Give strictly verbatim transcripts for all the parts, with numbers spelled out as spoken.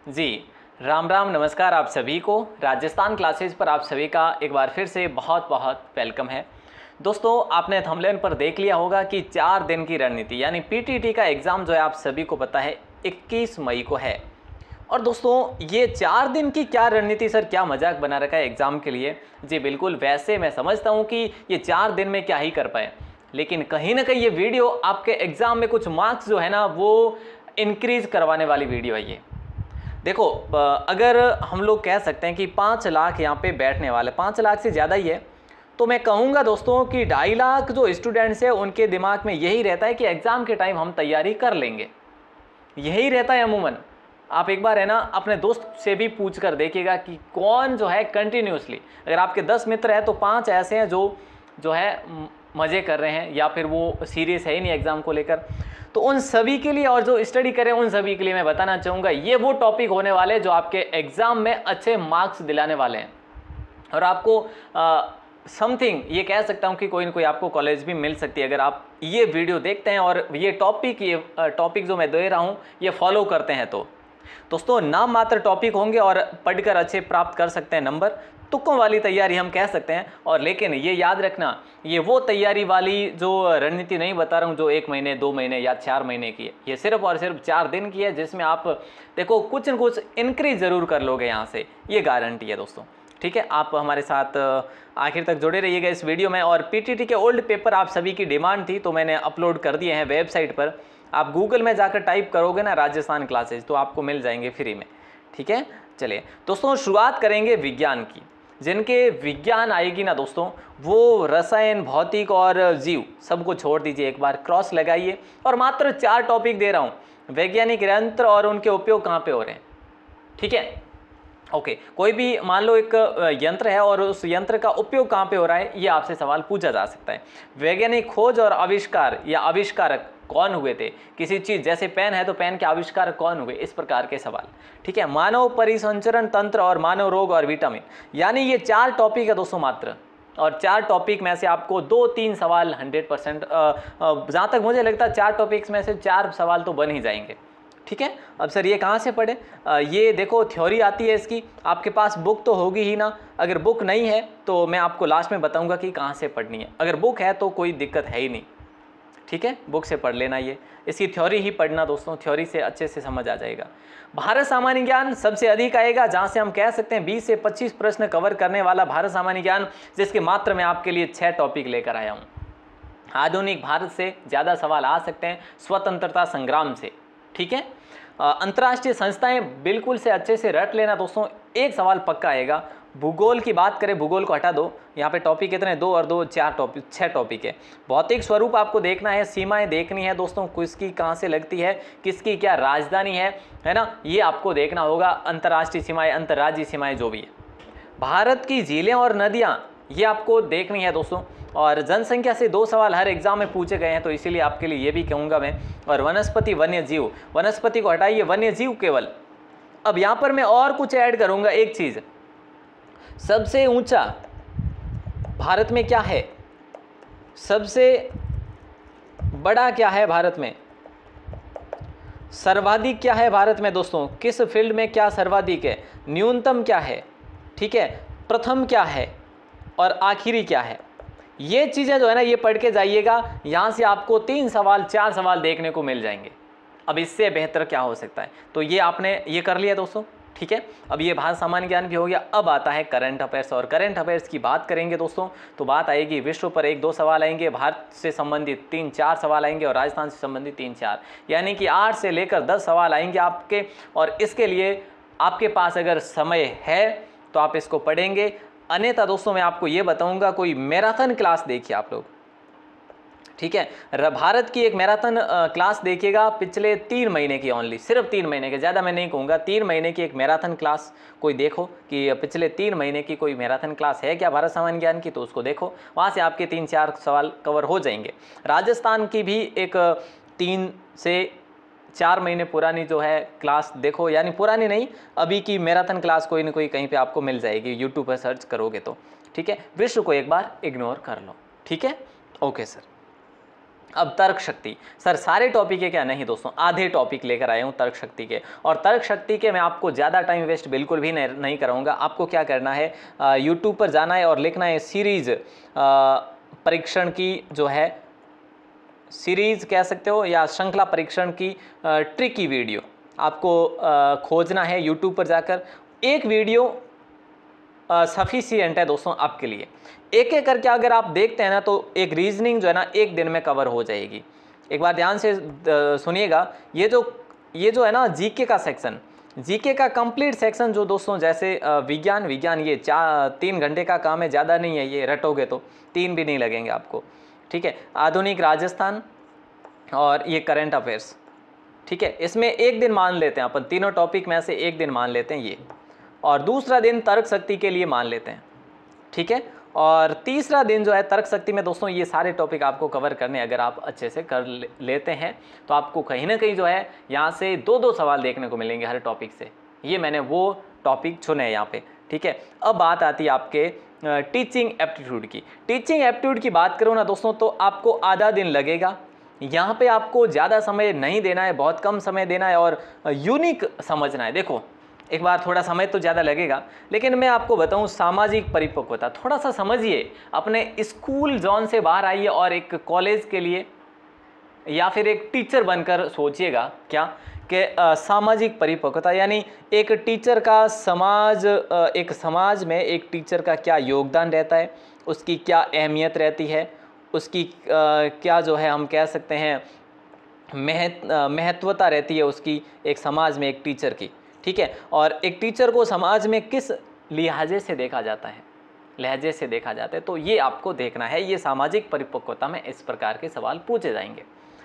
जी, राम राम नमस्कार आप सभी को। राजस्थान क्लासेज पर आप सभी का एक बार फिर से बहुत बहुत वेलकम है। दोस्तों, आपने थंबनेल पर देख लिया होगा कि चार दिन की रणनीति यानी पीटीटी का एग्ज़ाम जो है आप सभी को पता है इक्कीस मई को है। और दोस्तों, ये चार दिन की क्या रणनीति सर, क्या मजाक बना रखा है एग्ज़ाम के लिए। जी बिल्कुल, वैसे मैं समझता हूँ कि ये चार दिन में क्या ही कर पाए, लेकिन कहीं ना कहीं ये वीडियो आपके एग्ज़ाम में कुछ मार्क्स जो है ना वो इंक्रीज करवाने वाली वीडियो है ये। देखो, अगर हम लोग कह सकते हैं कि पाँच लाख यहाँ पे बैठने वाले, पाँच लाख से ज़्यादा ही है, तो मैं कहूँगा दोस्तों कि ढाई लाख जो स्टूडेंट्स हैं उनके दिमाग में यही रहता है कि एग्ज़ाम के टाइम हम तैयारी कर लेंगे, यही रहता है अमूमन। आप एक बार है ना अपने दोस्त से भी पूछ कर देखिएगा कि कौन जो है कंटिन्यूसली, अगर आपके दस मित्र हैं तो पाँच ऐसे हैं जो जो है मज़े कर रहे हैं या फिर वो सीरियस है ही नहीं एग्ज़ाम को लेकर। तो उन सभी के लिए और जो स्टडी करें उन सभी के लिए मैं बताना चाहूँगा ये वो टॉपिक होने वाले जो आपके एग्ज़ाम में अच्छे मार्क्स दिलाने वाले हैं। और आपको समथिंग ये कह सकता हूँ कि कोई ना कोई आपको कॉलेज भी मिल सकती है अगर आप ये वीडियो देखते हैं और ये टॉपिक ये टॉपिक जो मैं दे रहा हूँ ये फॉलो करते हैं। तो दोस्तों, नाम मात्र टॉपिक होंगे और पढ़कर अच्छे प्राप्त कर सकते हैं नंबर, तुक्कों वाली तैयारी हम कह सकते हैं। और लेकिन ये याद रखना, ये वो तैयारी वाली जो रणनीति नहीं बता रहा हूँ जो एक महीने दो महीने या चार महीने की है, ये सिर्फ और सिर्फ चार दिन की है, जिसमें आप देखो कुछ न कुछ इंक्रीज ज़रूर कर लोगे यहाँ से, ये गारंटी है दोस्तों। ठीक है, आप हमारे साथ आखिर तक जुड़े रहिएगा इस वीडियो में। और पीटीटी के ओल्ड पेपर आप सभी की डिमांड थी तो मैंने अपलोड कर दिए हैं वेबसाइट पर। आप गूगल में जाकर टाइप करोगे ना राजस्थान क्लासेज तो आपको मिल जाएंगे फ्री में। ठीक है, चलिए दोस्तों शुरुआत करेंगे विज्ञान की। जिनके विज्ञान आएगी ना दोस्तों, वो रसायन, भौतिक और जीव सबको छोड़ दीजिए, एक बार क्रॉस लगाइए। और मात्र चार टॉपिक दे रहा हूँ, वैज्ञानिक यंत्र और उनके उपयोग कहाँ पे हो रहे हैं। ठीक है, ओके okay, कोई भी मान लो एक यंत्र है और उस यंत्र का उपयोग कहाँ पे हो रहा है, ये आपसे सवाल पूछा जा सकता है। वैज्ञानिक खोज और आविष्कार या आविष्कारक कौन हुए थे किसी चीज़, जैसे पेन है तो पेन के आविष्कारक कौन हुए, इस प्रकार के सवाल। ठीक है, मानव परिसंचरण तंत्र और मानव रोग और विटामिन, यानी ये चार टॉपिक है दोस्तों मात्र। और चार टॉपिक में से आपको दो तीन सवाल हंड्रेड परसेंट जहाँ तक मुझे लगता है चार टॉपिक्स में से चार सवाल तो बन ही जाएंगे। ठीक है, अब सर ये कहाँ से पढ़े, ये देखो थ्योरी आती है इसकी, आपके पास बुक तो होगी ही ना। अगर बुक नहीं है तो मैं आपको लास्ट में बताऊंगा कि कहाँ से पढ़नी है। अगर बुक है तो कोई दिक्कत है ही नहीं। ठीक है, बुक से पढ़ लेना, ये इसकी थ्योरी ही पढ़ना दोस्तों, थ्योरी से अच्छे से समझ आ जाएगा। भारत सामान्य ज्ञान सबसे अधिक आएगा, जहाँ से हम कह सकते हैं बीस से पच्चीस प्रश्न कवर करने वाला भारत सामान्य ज्ञान, जिसके मात्र मैं आपके लिए छः टॉपिक लेकर आया हूँ। आधुनिक भारत से ज़्यादा सवाल आ सकते हैं स्वतंत्रता संग्राम से। ठीक है, अंतर्राष्ट्रीय संस्थाएं बिल्कुल से अच्छे से रट लेना दोस्तों, एक सवाल पक्का आएगा। भूगोल की बात करें, भूगोल को हटा दो, यहाँ पे टॉपिक कितने, दो और दो चार टॉपिक, छः टॉपिक है। भौतिक स्वरूप आपको देखना है, सीमाएं देखनी है दोस्तों, किसकी कहाँ से लगती है, किसकी क्या राजधानी है है ना, ये आपको देखना होगा। अंतर्राष्ट्रीय सीमाएं, अंतर्राज्यीय सीमाएं जो भी है। भारत की झीलें और नदियाँ ये आपको देखनी है दोस्तों। और जनसंख्या से दो सवाल हर एग्जाम में पूछे गए हैं तो इसीलिए आपके लिए ये भी कहूँगा मैं। और वनस्पति वन्य जीव, वनस्पति को हटाइए, वन्य जीव केवल। अब यहाँ पर मैं और कुछ ऐड करूँगा, एक चीज़, सबसे ऊंचा भारत में क्या है, सबसे बड़ा क्या है भारत में, सर्वाधिक क्या है भारत में दोस्तों, किस फील्ड में क्या सर्वाधिक है, न्यूनतम क्या है, ठीक है, प्रथम क्या है और आखिरी क्या है। ये चीज़ें जो है ना ये पढ़ के जाइएगा, यहाँ से आपको तीन सवाल चार सवाल देखने को मिल जाएंगे। अब इससे बेहतर क्या हो सकता है, तो ये आपने ये कर लिया दोस्तों। ठीक है, अब ये भारत सामान्य ज्ञान भी हो गया। अब आता है करंट अफेयर्स, और करंट अफेयर्स की बात करेंगे दोस्तों तो बात आएगी विश्व पर एक दो सवाल आएंगे, भारत से संबंधित तीन चार सवाल आएंगे और राजस्थान से संबंधित तीन चार, यानी कि आठ से लेकर दस सवाल आएंगे आपके। और इसके लिए आपके पास अगर समय है तो आप इसको पढ़ेंगे, अन्यथा दोस्तों मैं आपको ये बताऊंगा कोई मैराथन क्लास देखिए आप लोग। ठीक है, भारत की एक मैराथन क्लास देखिएगा पिछले तीन महीने की, ओनली सिर्फ तीन महीने के, ज़्यादा मैं नहीं कहूँगा, तीन महीने की एक मैराथन क्लास कोई देखो कि पिछले तीन महीने की कोई मैराथन क्लास है क्या भारत सामान्य ज्ञान की, तो उसको देखो, वहाँ से आपके तीन चार सवाल कवर हो जाएंगे। राजस्थान की भी एक तीन से चार महीने पुरानी जो है क्लास देखो, यानी पुरानी नहीं, अभी की मैराथन क्लास कोई ना कोई कहीं पे आपको मिल जाएगी, यूट्यूब पर सर्च करोगे तो। ठीक है, विश्व को एक बार इग्नोर कर लो। ठीक है, ओके सर। अब तर्क शक्ति, सर सारे टॉपिक है क्या? नहीं दोस्तों, आधे टॉपिक लेकर आया हूँ तर्क शक्ति के, और तर्क शक्ति के मैं आपको ज़्यादा टाइम वेस्ट बिल्कुल भी नहीं, नहीं कराऊंगा। आपको क्या करना है, यूट्यूब पर जाना है और लिखना है सीरीज परीक्षण की जो है, सीरीज कह सकते हो या श्रृंखला परीक्षण की ट्रिकी वीडियो आपको खोजना है यूट्यूब पर जाकर। एक वीडियो सफिशिएंट है दोस्तों आपके लिए। एक एक करके अगर आप देखते हैं ना तो एक रीजनिंग जो है ना एक दिन में कवर हो जाएगी। एक बार ध्यान से सुनिएगा, ये जो ये जो है ना जीके का सेक्शन, जीके का कंप्लीट सेक्शन जो दोस्तों, जैसे विज्ञान विज्ञान ये चार तीन घंटे का काम है, ज़्यादा नहीं है, ये रटोगे तो तीन भी नहीं लगेंगे आपको, ठीक है। आधुनिक राजस्थान और ये करंट अफेयर्स, ठीक है, इसमें एक दिन मान लेते हैं अपन, तीनों टॉपिक में से एक दिन मान लेते हैं ये, और दूसरा दिन तर्क शक्ति के लिए मान लेते हैं, ठीक है। और तीसरा दिन जो है तर्क शक्ति में दोस्तों ये सारे टॉपिक आपको कवर करने, अगर आप अच्छे से कर ले, लेते हैं तो आपको कहीं ना कहीं जो है यहाँ से दो दो सवाल देखने को मिलेंगे हर टॉपिक से। ये मैंने वो टॉपिक चुने हैं यहाँ पे, ठीक है। अब बात आती है आपके टीचिंग एप्टीट्यूड की। टीचिंग एप्टीट्यूड की बात करूँ ना दोस्तों तो आपको आधा दिन लगेगा। यहाँ पे आपको ज़्यादा समय नहीं देना है, बहुत कम समय देना है और यूनिक समझना है। देखो एक बार थोड़ा समय तो ज़्यादा लगेगा, लेकिन मैं आपको बताऊं सामाजिक परिपक्वता थोड़ा सा समझिए, अपने स्कूल जोन से बाहर आइए और एक कॉलेज के लिए या फिर एक टीचर बनकर सोचिएगा क्या कि सामाजिक परिपक्वता यानी एक टीचर का समाज आ, एक समाज में एक टीचर का क्या योगदान रहता है, उसकी क्या अहमियत रहती है, उसकी आ, क्या जो है हम कह सकते हैं महत्व महत्वता रहती है उसकी एक समाज में एक टीचर की, ठीक है। और एक टीचर को समाज में किस लिहाजे से देखा जाता है, लहजे से देखा जाता है, तो ये आपको देखना है। ये सामाजिक परिपक्वता में इस प्रकार के सवाल पूछे जाएंगे।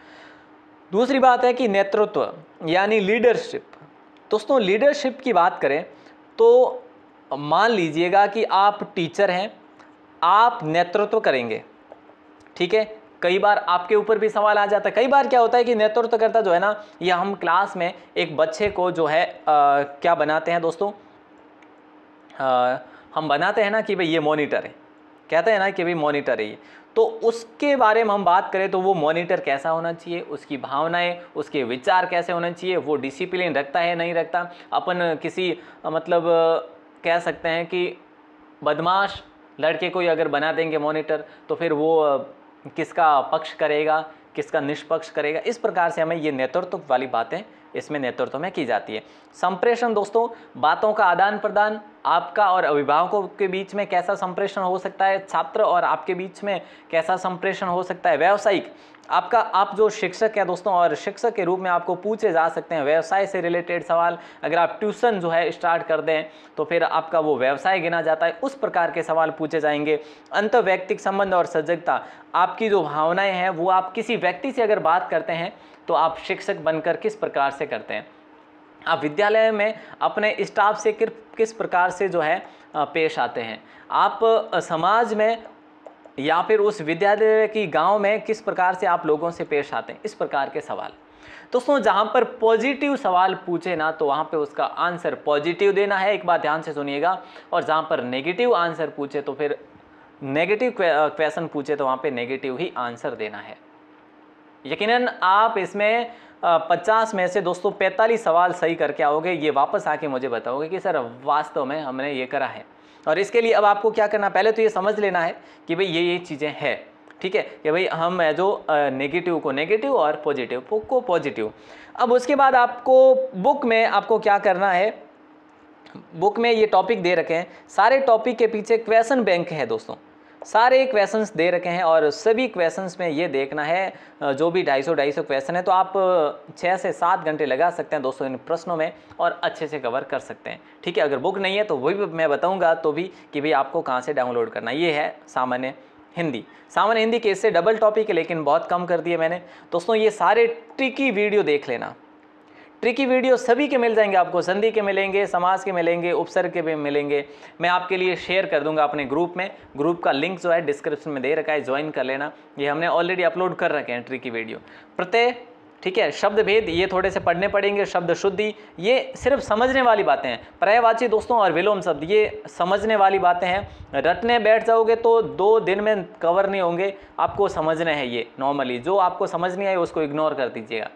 दूसरी बात है कि नेतृत्व यानी लीडरशिप। दोस्तों लीडरशिप की बात करें तो मान लीजिएगा कि आप टीचर हैं, आप नेतृत्व करेंगे, ठीक है। कई बार आपके ऊपर भी सवाल आ जाता है। कई बार क्या होता है कि नेतृत्वकर्ता जो है ना, ये हम क्लास में एक बच्चे को जो है आ, क्या बनाते हैं दोस्तों, आ, हम बनाते हैं ना कि भाई ये मॉनिटर है, कहते हैं ना कि भाई मॉनिटर है ये, तो उसके बारे में हम बात करें तो वो मॉनिटर कैसा होना चाहिए, उसकी भावनाएं, उसके विचार कैसे होने चाहिए, वो डिसिप्लिन रखता है नहीं रखता। अपन किसी मतलब कह सकते हैं कि बदमाश लड़के को अगर बना देंगे मॉनिटर तो फिर वो किसका पक्ष करेगा, किसका निष्पक्ष करेगा, इस प्रकार से हमें ये नेतृत्व वाली बातें इसमें नेतृत्व में की जाती है। संप्रेषण दोस्तों, बातों का आदान प्रदान, आपका और अभिभावकों के बीच में कैसा संप्रेषण हो सकता है, छात्र और आपके बीच में कैसा संप्रेषण हो सकता है। व्यावसायिक, आपका आप जो शिक्षक है दोस्तों, और शिक्षक के रूप में आपको पूछे जा सकते हैं व्यवसाय से रिलेटेड सवाल। अगर आप ट्यूशन जो है स्टार्ट कर दें तो फिर आपका वो व्यवसाय गिना जाता है, उस प्रकार के सवाल पूछे जाएंगे। अंतर्वैयक्तिक संबंध और सजगता, आपकी जो भावनाएं हैं वो आप किसी व्यक्ति से अगर बात करते हैं तो आप शिक्षक बनकर किस प्रकार से करते हैं, आप विद्यालय में अपने स्टाफ से किस प्रकार से जो है पेश आते हैं, आप समाज में या फिर उस विद्यालय की गांव में किस प्रकार से आप लोगों से पेश आते हैं, इस प्रकार के सवाल। दोस्तों जहां पर पॉजिटिव सवाल पूछे ना तो वहां पे उसका आंसर पॉजिटिव देना है, एक बात ध्यान से सुनिएगा। और जहां पर नेगेटिव आंसर पूछे तो फिर नेगेटिव क्वेश्चन पूछे तो वहां पे नेगेटिव ही आंसर देना है। यकीनन आप इसमें पचास में से दोस्तों पैंतालीस सवाल सही करके आओगे, ये वापस आके मुझे बताओगे कि सर वास्तव में हमने ये करा है। और इसके लिए अब आपको क्या करना, पहले तो ये समझ लेना है कि भाई ये ये चीज़ें हैं, ठीक है, कि भाई हम जो नेगेटिव को नेगेटिव और पॉजिटिव को पॉजिटिव। अब उसके बाद आपको बुक में आपको क्या करना है, बुक में ये टॉपिक दे रखे हैं, सारे टॉपिक के पीछे क्वेश्चन बैंक है दोस्तों, सारे क्वेश्चंस दे रखे हैं और सभी क्वेश्चंस में ये देखना है, जो भी ढाई सौ ढाई सौ क्वेश्चन है तो आप छः से सात घंटे लगा सकते हैं दोस्तों इन प्रश्नों में और अच्छे से कवर कर सकते हैं, ठीक है। अगर बुक नहीं है तो वही मैं बताऊंगा तो भी कि भाई आपको कहाँ से डाउनलोड करना। ये है सामान्य हिंदी, सामान्य हिंदी के इससे डबल टॉपिक है लेकिन बहुत कम कर दिए मैंने दोस्तों। ये सारे ट्रिकी वीडियो देख लेना, ट्रिकी वीडियो सभी के मिल जाएंगे आपको, संधि के मिलेंगे, समाज के मिलेंगे, उपसर्ग के भी मिलेंगे। मैं आपके लिए शेयर कर दूंगा अपने ग्रुप में, ग्रुप का लिंक जो है डिस्क्रिप्शन में दे रखा है, ज्वाइन कर लेना। ये हमने ऑलरेडी अपलोड कर रखे हैं ट्रिकी वीडियो। प्रत्यय ठीक है। शब्द भेद ये थोड़े से पढ़ने पड़ेंगे, शब्द शुद्धि ये सिर्फ समझने वाली बातें हैं। पर्यायवाची दोस्तों और विलोम शब्द ये समझने वाली बातें हैं। रटने बैठ जाओगे तो दो दिन में कवर नहीं होंगे, आपको समझने हैं ये नॉर्मली। जो आपको समझ नहीं आए उसको इग्नोर कर दीजिएगा,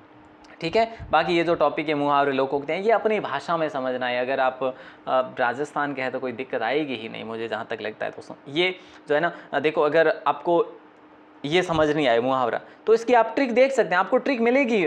ठीक है। बाकी ये जो टॉपिक है मुहावरे लोकोक्ति हैं ये अपनी भाषा में समझना है। अगर आप राजस्थान के हैं तो कोई दिक्कत आएगी ही नहीं, मुझे जहाँ तक लगता है दोस्तों। ये जो है ना, देखो अगर आपको ये समझ नहीं आए मुहावरा तो इसकी आप ट्रिक देख सकते हैं, आपको ट्रिक मिलेगी।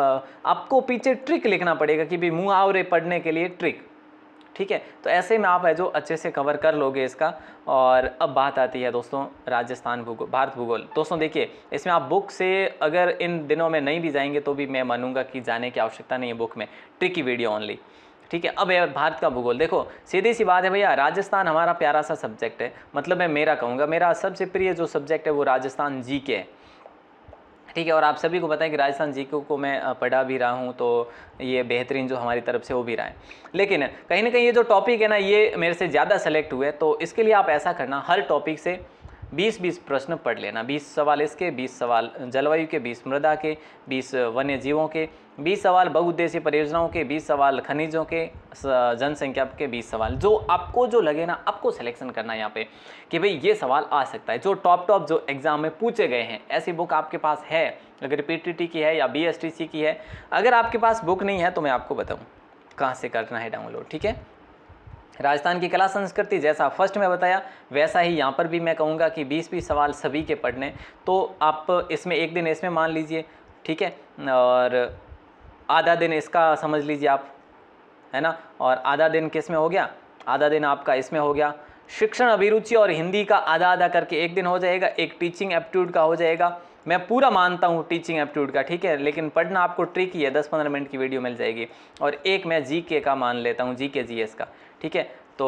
आपको पीछे ट्रिक लिखना पड़ेगा कि भाई मुहावरे पढ़ने के लिए ट्रिक, ठीक है। तो ऐसे में आप है जो अच्छे से कवर कर लोगे इसका। और अब बात आती है दोस्तों राजस्थान भूगोल, भारत भूगोल। दोस्तों देखिए इसमें आप बुक से अगर इन दिनों में नहीं भी जाएंगे तो भी मैं मानूंगा कि जाने की आवश्यकता नहीं है बुक में, ट्रिकी वीडियो ओनली, ठीक है। अब है भारत का भूगोल। देखो सीधी सी बात है भैया, राजस्थान हमारा प्यारा सा सब्जेक्ट है, मतलब मैं मेरा कहूँगा मेरा सबसे प्रिय जो सब्जेक्ट है वो राजस्थान जी के है, ठीक है। और आप सभी को पता है कि राजस्थान जी के को मैं पढ़ा भी रहा हूँ, तो ये बेहतरीन जो हमारी तरफ से हो भी रहा है। लेकिन कहीं ना कहीं ये जो टॉपिक है ना ये मेरे से ज़्यादा सेलेक्ट हुए, तो इसके लिए आप ऐसा करना हर टॉपिक से बीस बीस प्रश्न पढ़ लेना। बीस सवाल इसके, बीस सवाल जलवायु के, बीस मृदा के, बीस वन्य जीवों के, बीस सवाल बहुउद्देशीय परियोजनाओं के, बीस सवाल खनिजों के, जनसंख्या के बीस सवाल। जो आपको जो लगे ना आपको सिलेक्शन करना है यहाँ पे कि भाई ये सवाल आ सकता है, जो टॉप टॉप जो एग्जाम में पूछे गए हैं। ऐसी बुक आपके पास है, अगर पीटीटी की है या बीएसटीसी की है। अगर आपके पास बुक नहीं है तो मैं आपको बताऊँ कहाँ से करना है डाउनलोड, ठीक है। राजस्थान की कला संस्कृति जैसा फर्स्ट में बताया वैसा ही यहाँ पर भी मैं कहूँगा कि बीस बीस सवाल सभी के पढ़ने। तो आप इसमें एक दिन इसमें मान लीजिए, ठीक है, और आधा दिन इसका समझ लीजिए आप, है ना। और आधा दिन किस में हो गया, आधा दिन आपका इसमें हो गया। शिक्षण अभिरुचि और हिंदी का आधा आधा करके एक दिन हो जाएगा, एक टीचिंग एप्टीट्यूड का हो जाएगा। मैं पूरा मानता हूँ टीचिंग एप्टीट्यूड का, ठीक है, लेकिन पढ़ना आपको ट्रिक ही है, दस पंद्रह मिनट की वीडियो मिल जाएगी। और एक मैं जीके का मान लेता हूँ, जीके जीएस का, ठीक है। तो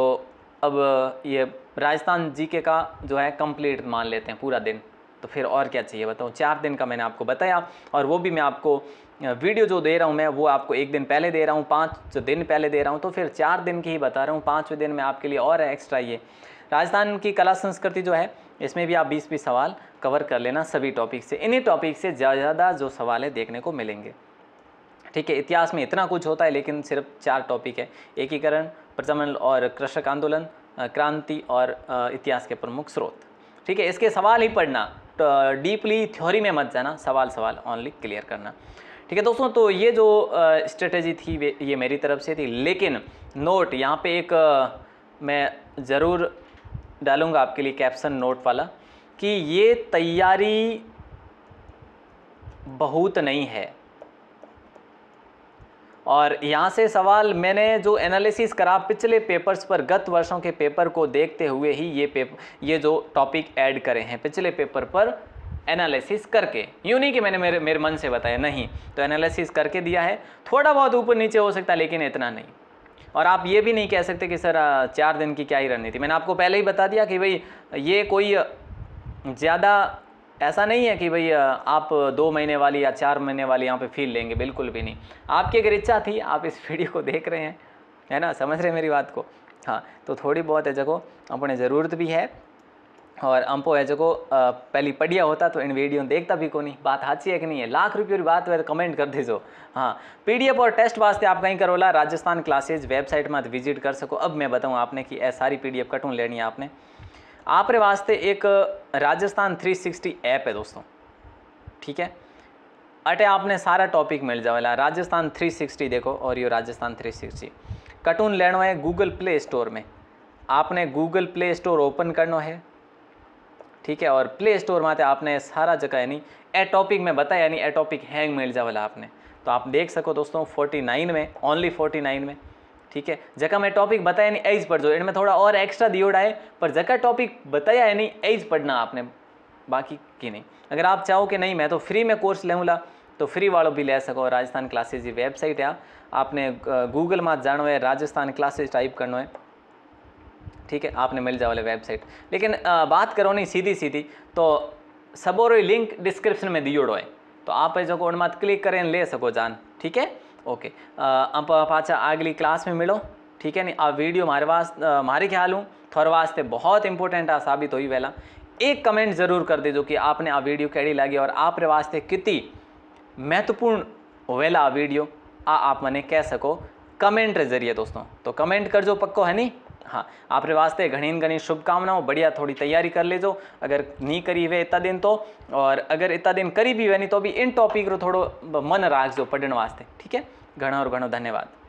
अब ये राजस्थान जीके का जो है कंप्लीट मान लेते हैं पूरा दिन, तो फिर और क्या चाहिए बताओ। चार दिन का मैंने आपको बताया, और वो भी मैं आपको वीडियो जो दे रहा हूँ मैं वो आपको एक दिन पहले दे रहा हूँ, पाँच दिन पहले दे रहा हूँ, तो फिर चार दिन की ही बता रहा हूँ। पाँचवें दिन में आपके लिए और है एक्स्ट्रा ये राजस्थान की कला संस्कृति जो है, इसमें भी आप बीस बीस सवाल कवर कर लेना सभी टॉपिक से। इन्हीं टॉपिक से ज़्यादा जो सवाल है देखने को मिलेंगे, ठीक है। इतिहास में इतना कुछ होता है लेकिन सिर्फ चार टॉपिक है, एकीकरण, प्रजनन और कृषक आंदोलन, क्रांति और इतिहास के प्रमुख स्रोत, ठीक है। इसके सवाल ही पढ़ना, डीपली थ्योरी में मत जाना, सवाल सवाल ओनली क्लियर करना, ठीक है दोस्तों। तो ये जो स्ट्रेटेजी थी ये मेरी तरफ से थी, लेकिन नोट यहाँ पे एक मैं ज़रूर डालूँगा आपके लिए कैप्शन नोट वाला कि ये तैयारी बहुत नहीं है। और यहाँ से सवाल मैंने जो एनालिसिस करा पिछले पेपर्स पर, गत वर्षों के पेपर को देखते हुए ही ये पेपर ये जो टॉपिक ऐड करे हैं पिछले पेपर पर एनालिसिस करके, यूँ नहीं कि मैंने मेरे मेरे मन से बताया, नहीं, तो एनालिसिस करके दिया है। थोड़ा बहुत ऊपर नीचे हो सकता है लेकिन इतना नहीं। और आप ये भी नहीं कह सकते कि सर चार दिन की क्या ही रणनीति, मैंने आपको पहले ही बता दिया कि भाई ये कोई ज़्यादा ऐसा नहीं है कि भाई आप दो महीने वाली या चार महीने वाली यहाँ पे फील लेंगे, बिल्कुल भी नहीं। आपकी अगर इच्छा थी, आप इस वीडियो को देख रहे हैं, है ना, समझ रहे हैं मेरी बात को, हाँ, तो थोड़ी बहुत है जगह अपने ज़रूरत भी है। और हमको है जगह पहली पढ़िया होता तो इन वीडियो देखता भी को नहीं। बात हाची है कि नहीं है, लाख रुपये की बात है तो कमेंट कर दीजो। हाँ, पीडीएफ और टेस्ट वास्ते आप कहीं करोला राजस्थान क्लासेज वेबसाइट में विजिट कर सको। अब मैं बताऊँ आपने कि ऐ सारी पीडीएफ कटूँ लेनी है आपने आपरे वास्ते एक राजस्थान थ्री सिक्सटी ऐप है दोस्तों, ठीक है। अटे आपने सारा टॉपिक मिल जाएगा राजस्थान थ्री सिक्सटी, देखो। और ये राजस्थान थ्री सिक्सटी कार्टून लेना है गूगल प्ले स्टोर में, आपने गूगल प्ले स्टोर ओपन करना है, ठीक है। और प्ले स्टोर में आपने सारा जगह यानी ए टॉपिक में बताया यानी ए टॉपिक हैंग मिल जाएगा आपने, तो आप देख सको दोस्तों फोर्टी नाइन में, ओनली फोर्टी नाइन में, ठीक है। जगह मैं टॉपिक बताया नहीं एज पढ़ जो, इनमें थोड़ा और एक्स्ट्रा दियोड़ा है, पर जगह टॉपिक बताया है नहीं एज पढ़ना आपने, बाकी की नहीं। अगर आप चाहो कि नहीं मैं तो फ्री में कोर्स लेऊँगा तो फ्री वालों भी ले सको। राजस्थान क्लासेज की वेबसाइट है, आपने गूगल में जानो है, राजस्थान क्लासेज टाइप करना है, ठीक है, आपने मिल जाओ वाले वेबसाइट। लेकिन आ, बात करो नहीं सीधी सीधी तो सबोरो लिंक डिस्क्रिप्शन में दियोड़ो है, तो आप जो उन मत क्लिक करें ले सको जान, ठीक है। ओके, अब पाचा अगली क्लास में मिलो, ठीक है। नहीं आ वीडियो हमारे वास्ते हमारे ख्याल हूँ थोड़े वास्ते बहुत इंपॉर्टेंट आ साबित हुई वेला। एक कमेंट जरूर कर दीजो कि आपने आ वीडियो कैडी लगी और आप वास्ते कितनी महत्वपूर्ण होवेला वीडियो आ आप मने कह सको कमेंट रे जरिए दोस्तों। तो कमेंट कर जो पक्को है नहीं। हाँ, आपरे वास्ते घनी घनी शुभकामनाओं, बढ़िया थोड़ी तैयारी कर लेजो अगर नहीं करी वे इतना दिन तो, और अगर इतना दिन करी भी वे नहीं तो भी इन टॉपिक रो थोड़ो मन राखजो पढ़ने वास्ते। ठीक है, घणो और घणो धन्यवाद।